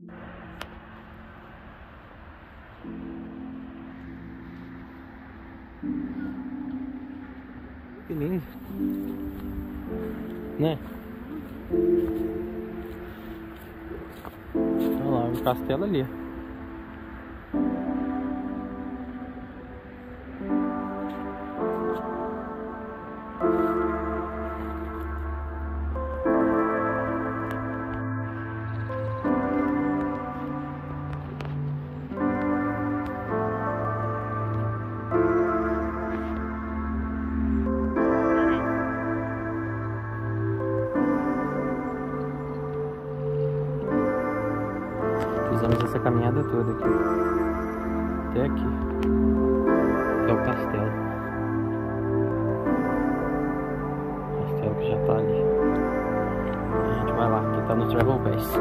Que lindo, né? Olha lá, o castelo ali. Fizemos essa caminhada toda aqui, até aqui, até o castelo. O castelo que já tá ali. A gente vai lá, que tá no Travel Pass.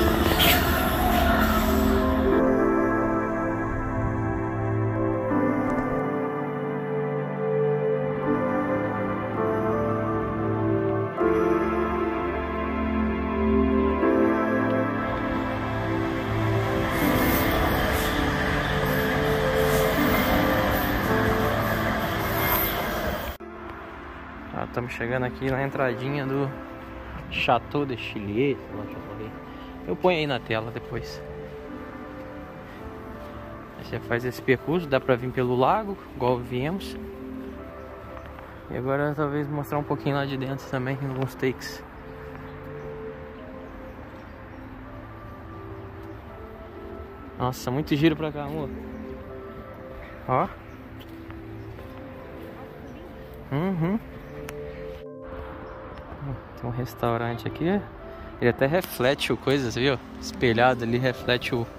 Estamos chegando aqui na entradinha do Chateau de Chillier. Eu ponho aí na tela depois. Aí você faz esse percurso, dá pra vir pelo lago, igual viemos. E agora talvez mostrar um pouquinho lá de dentro também, alguns takes. Nossa, muito giro pra cá, amor. Ó. Tem um restaurante aqui. Ele até reflete o coisa, você viu? Espelhado ali, reflete o...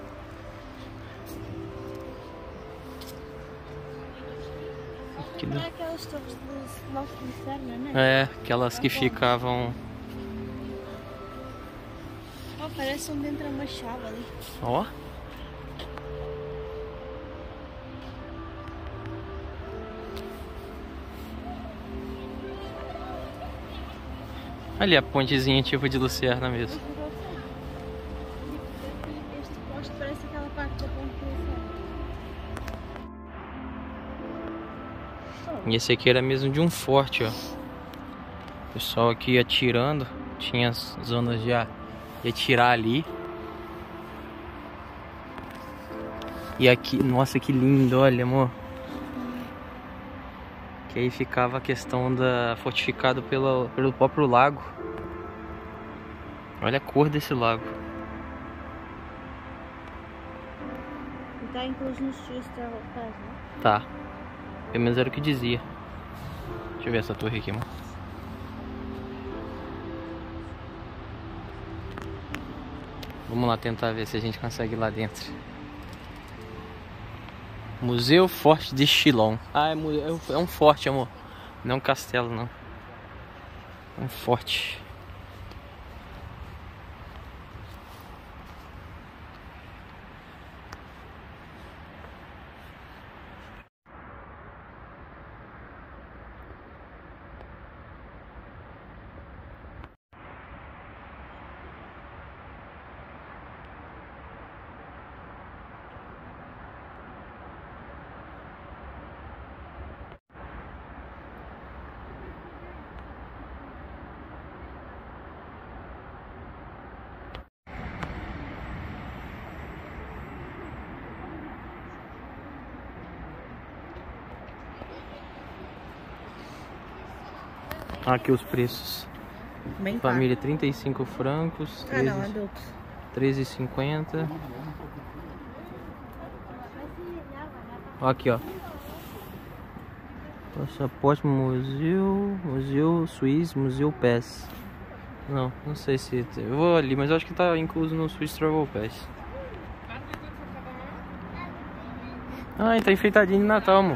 Não é aquelas torres do Nosso Inferno, né? É, aquelas que ficavam... Oh, parece onde entra uma chave ali. Ó. Ali a pontezinha tipo de lucerna mesmo. Este poste parece aquela parte da ponte do inferno. E esse aqui era mesmo de um forte, ó. O pessoal aqui atirando. Tinha as zonas de atirar ali. E aqui, nossa, que lindo, olha, amor. Que aí ficava a questão da fortificado pelo próprio lago. Olha a cor desse lago. E está incluso no Swiss Travel Pass, né? Tá. Pelo menos era o que dizia. Deixa eu ver essa torre aqui, amor. Vamos lá tentar ver se a gente consegue ir lá dentro. Museu Forte de Chillon. Ah, é um forte, amor. Não é um castelo, não. É um forte. Aqui os preços. Bem Família 35 francos. 13, não, adultos. 13,50. Aqui, ó. Passaporte Museu Swiss, Museu Pass. Não sei se... Eu vou ali, mas eu acho que tá incluso no Swiss Travel Pass. Ah, tá enfeitadinho de Natal, amor.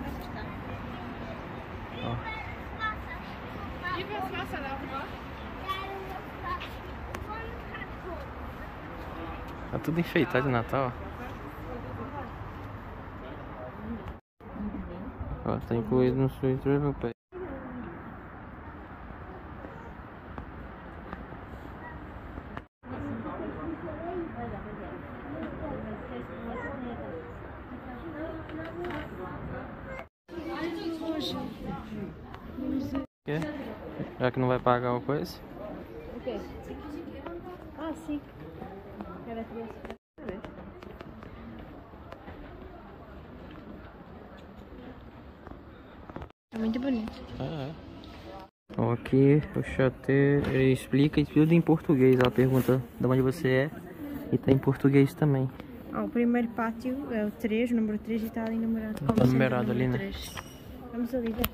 Tá tudo enfeitado de Natal, ó. Tá incluído no Swiss Travel Pass. Já que não vai pagar o coisa. O quê? Ah, sim. Era criança. É muito bonito. Ó, aqui o chateau, ele explica tudo em português. Ela pergunta de onde você é e tá em português também. Ó, o primeiro pátio é o 3, o número 3 e está ali numerado. Tá numerado ali, né? 3. Vamos ali ver.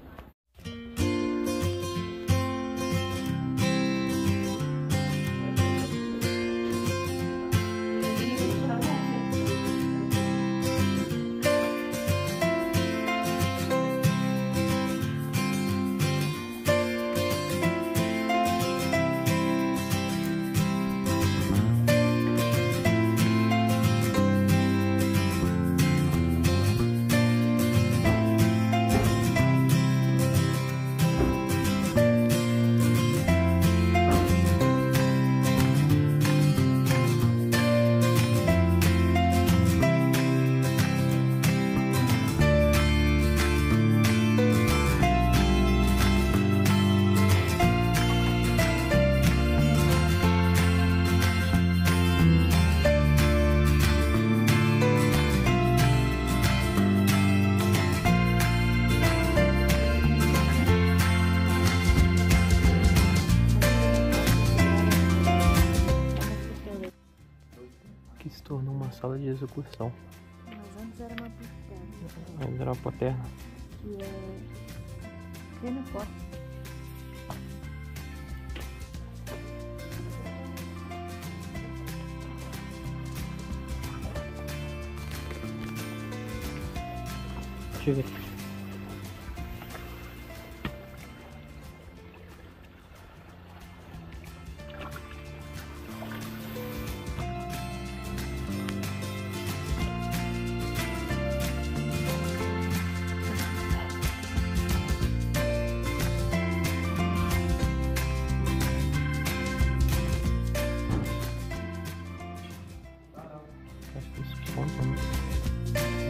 Que se tornou uma sala de execução. Mas antes era uma porta. Ainda era uma paterna. Que é... pequena porta. Deixa eu ver. Acho que isso conta, né?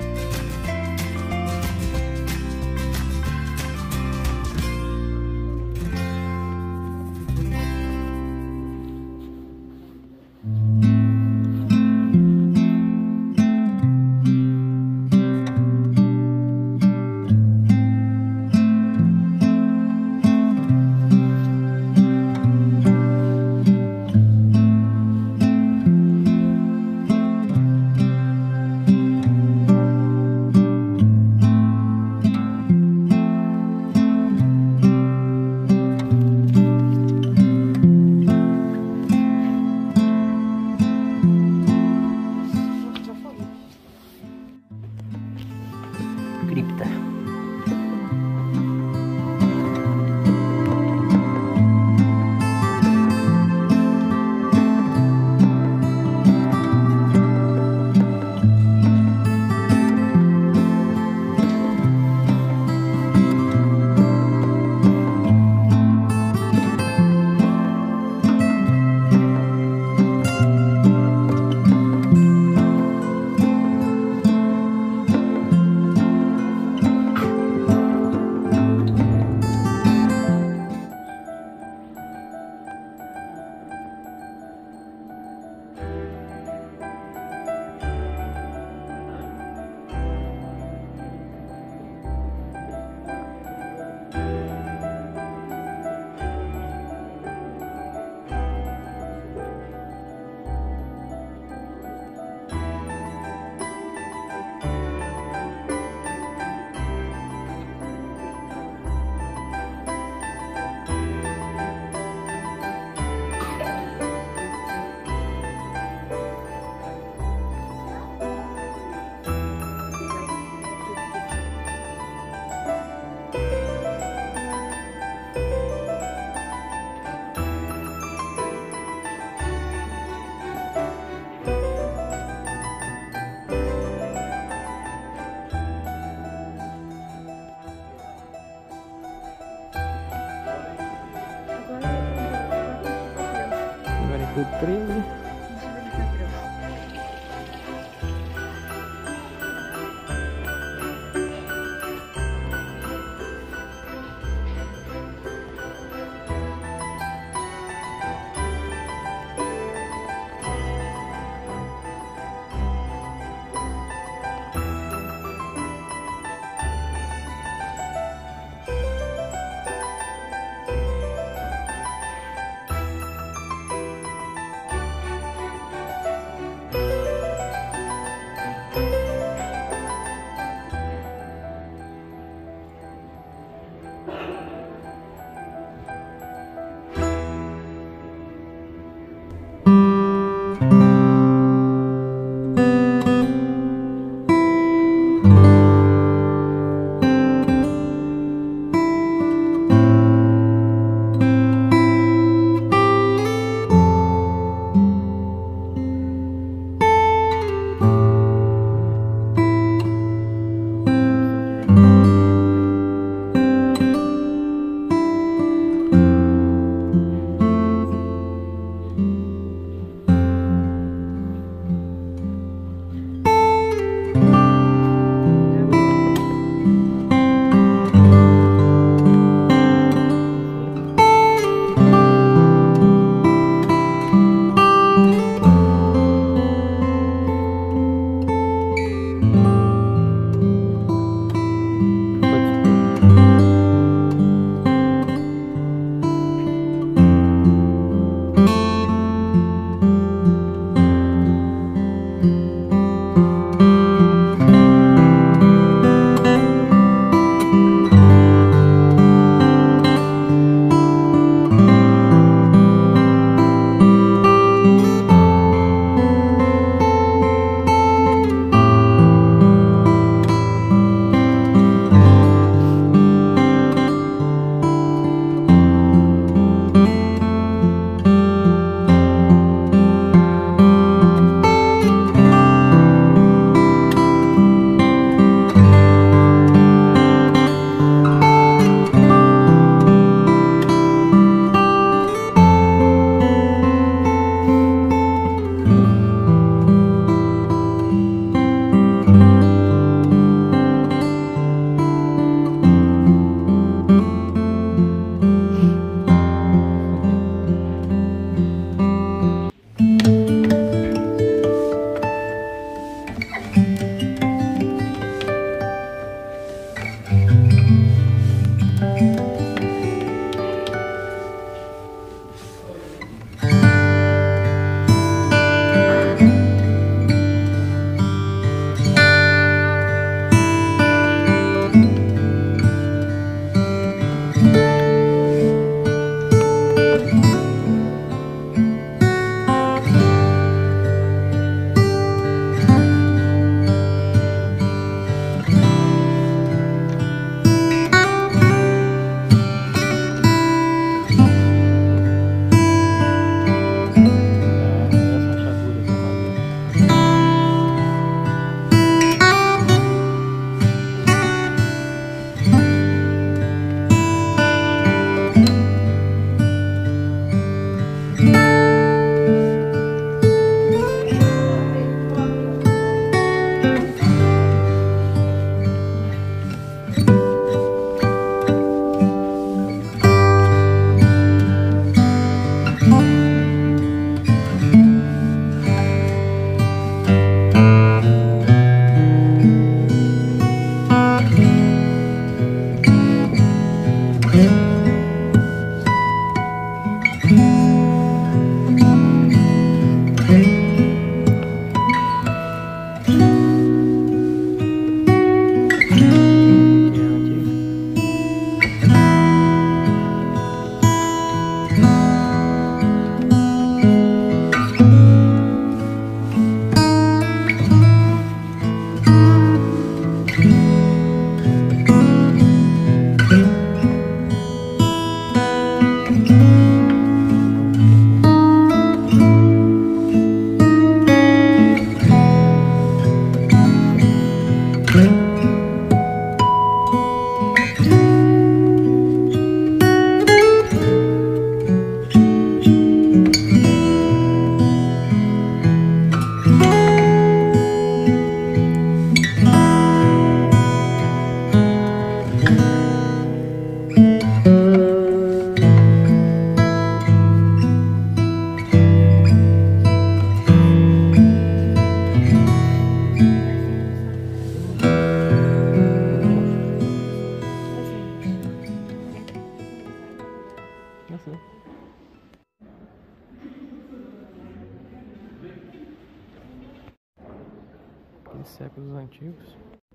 De séculos antigos.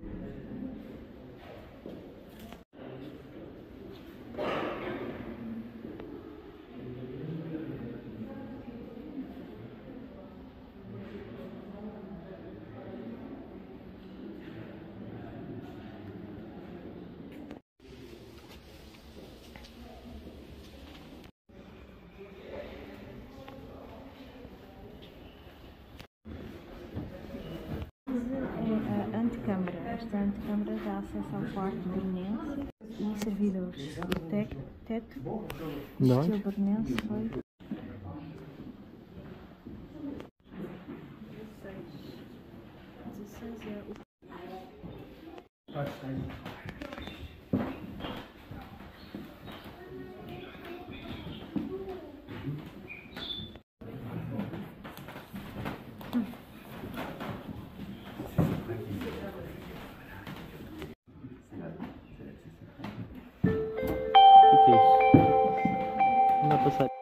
É a antecâmara. Esta antecâmara dá acesso ao quarto berninense e servidores. O teto, estilo berninense, foi 16 é o... Que é isso? Não dá pra saber.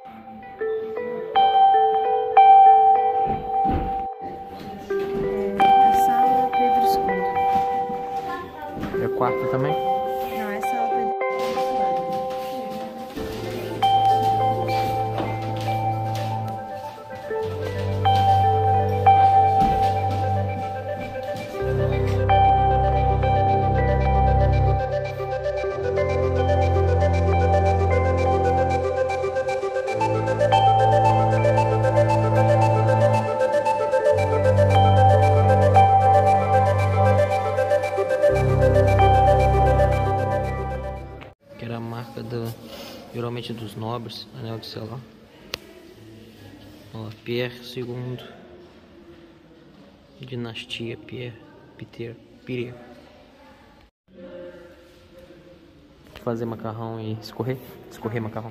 A sala Pedro II. É o quarto também? Não, é a sala Pedro Que era a marca geralmente dos nobres, anel de selar. Ó, Pierre II. Dinastia Peter. Fazer macarrão e escorrer macarrão.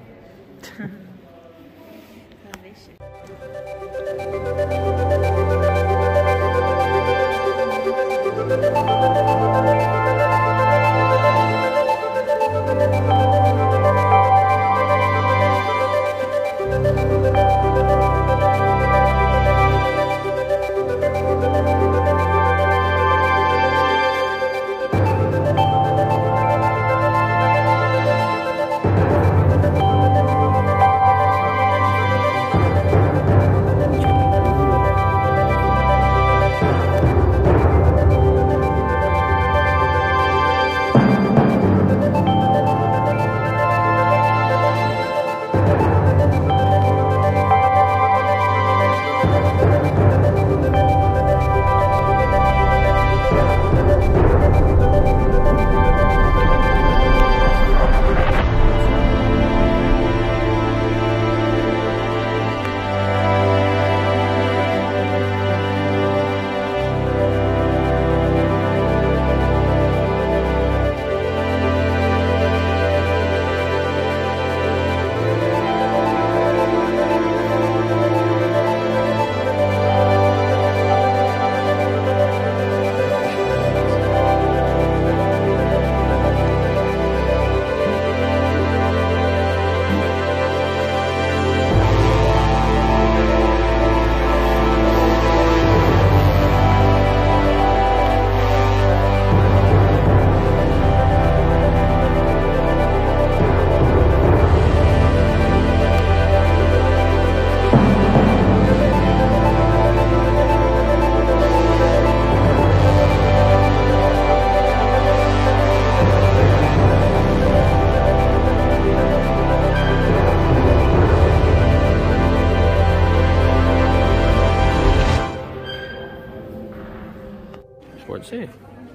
Pode ser.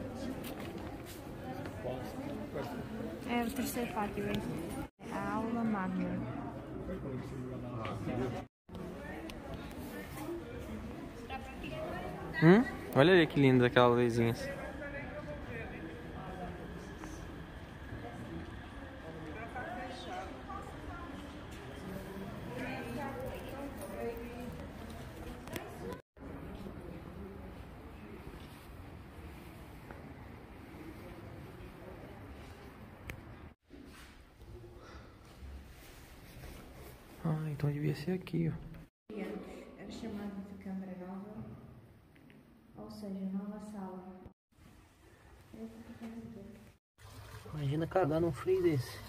É o terceiro pátio, é a aula magna. Olha ali que lindo aquelas luzinhas. Ah, então devia ser aqui, ó. Era chamado de Câmara Nova, ou seja, nova sala Imagina cagar num frio desse.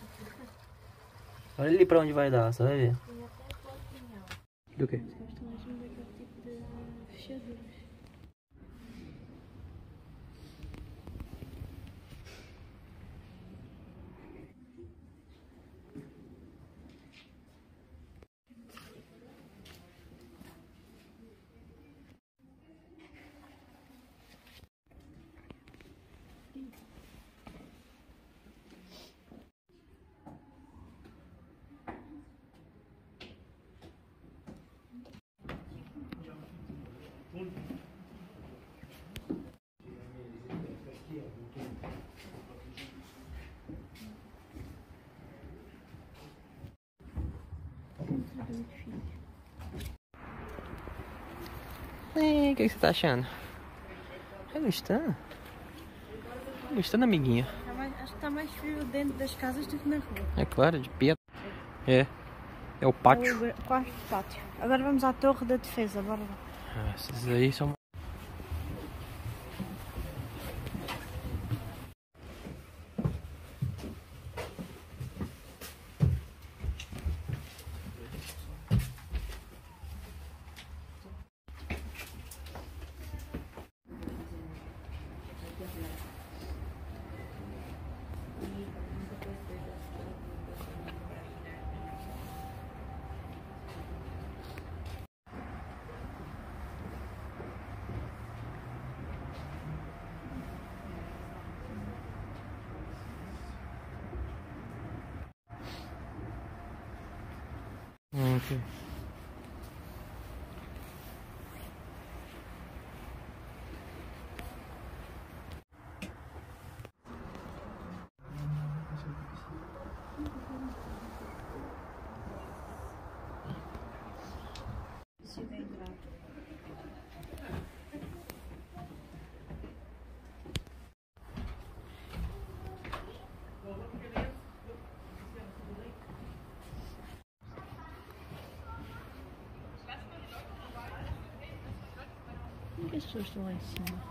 Olha ali pra onde vai dar, você vai ver. Do que? Gostam mesmo daquele tipo de fechaduras. O que você tá achando? Tá gostando? Tá gostando, amiguinha? Acho que está mais frio dentro das casas do que na rua. É claro, de pé. É. É o pátio. É o quarto pátio. Agora vamos à Torre da Defesa, bora lá. Ah, esses aí são... Ok. Por que as pessoas estão lá em cima?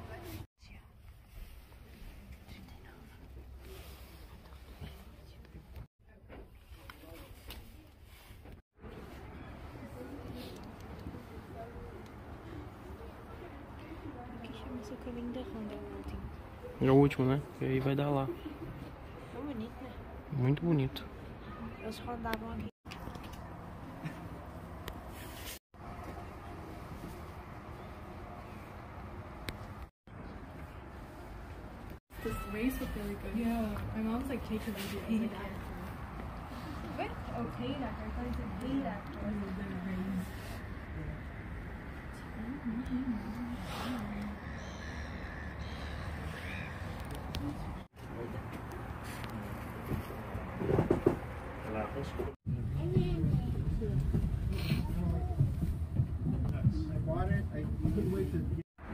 Aqui chama-se o caminho da Ronda, é o último. É o último, né? E aí vai dar lá. É bonito, né? Muito bonito. Eles rodavam aqui. This race looked really good. Yeah, my mom's like taking videos. What? Oh, paid actor. I thought you said paid actor. I bought it. I couldn't wait to.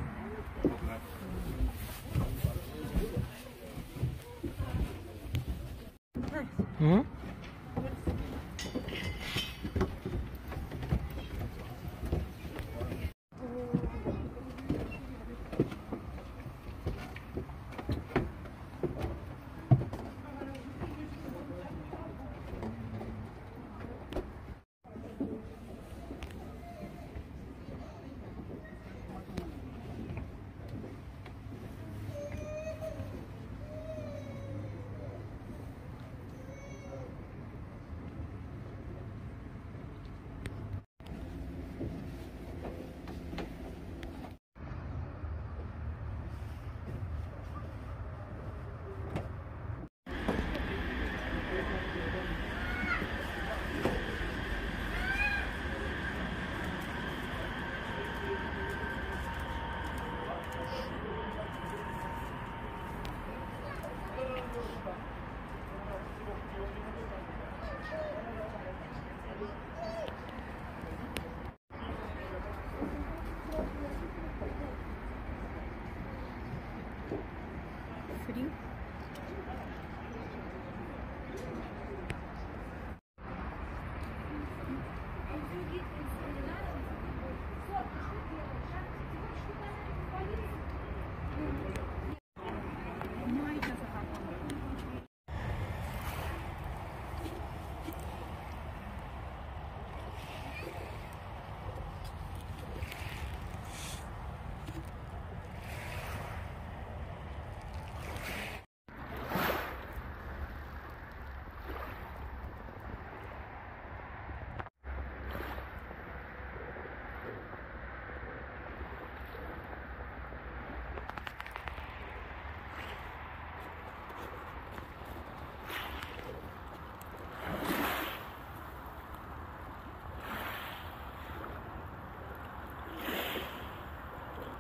Hum? Frio.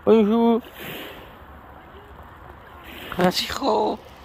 Bonjour. Cachorro.